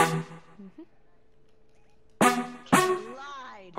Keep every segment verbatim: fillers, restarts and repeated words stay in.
Lied.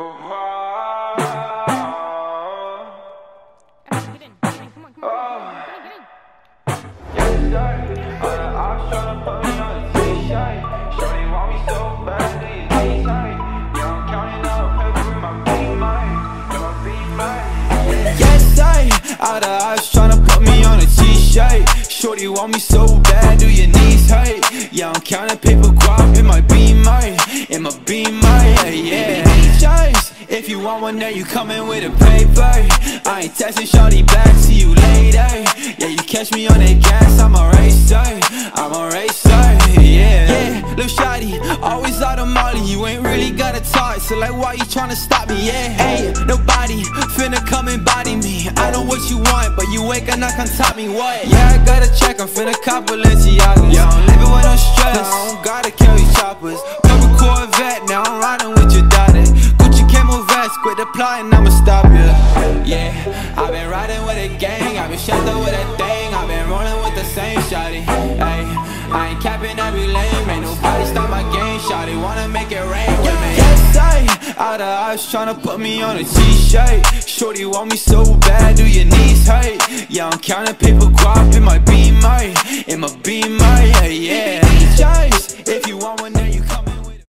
Get in, get in, come on, come on, come on, get in, get in. Yessir, all the ops tryna put me on a t-shirt. Shorty want me so bad, do you need her? Yeah, I'm counting up paper with my beamer, with my beamer. Yessir, all the ops tryna put me on a t-shirt. Shorty want me so bad, do your knees hurt? Yeah, I'm counting paper guap in my beamer, in my beamer, yeah, yeah. If you want one there, you coming with a paper. I ain't texting shorty back, see you later. Yeah, you catch me on that gas, I'm a racer, I'm a racer, yeah. Yeah, lil' shawty, always out of molly, you ain't really gotta talk, so like why you tryna stop me, yeah. Hey, nobody finna come and body me, I know what you want, but you ain't gonna come top me, what? Yeah, I gotta check, I'm finna cop Balenciagas. Yeah, I'm living with no stress, I don't gotta carry choppers. Cover Corvette, now I'm riding with your daughter. Camel vest, quit the plotting, I'ma stop you. Yeah, I've been riding with a gang, I've been shut up with a thing, I've been rolling with the same shawty. Ay, I ain't capping every lane, ain't nobody stop my game. Shawty wanna make it rain with me. Yes, I, all the ops tryna put me on a t-shirt. Shorty want me so bad, do your knees hurt? Yeah, I'm counting paper guap